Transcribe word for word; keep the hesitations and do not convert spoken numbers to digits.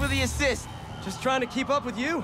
for the assist. Just trying to keep up with you.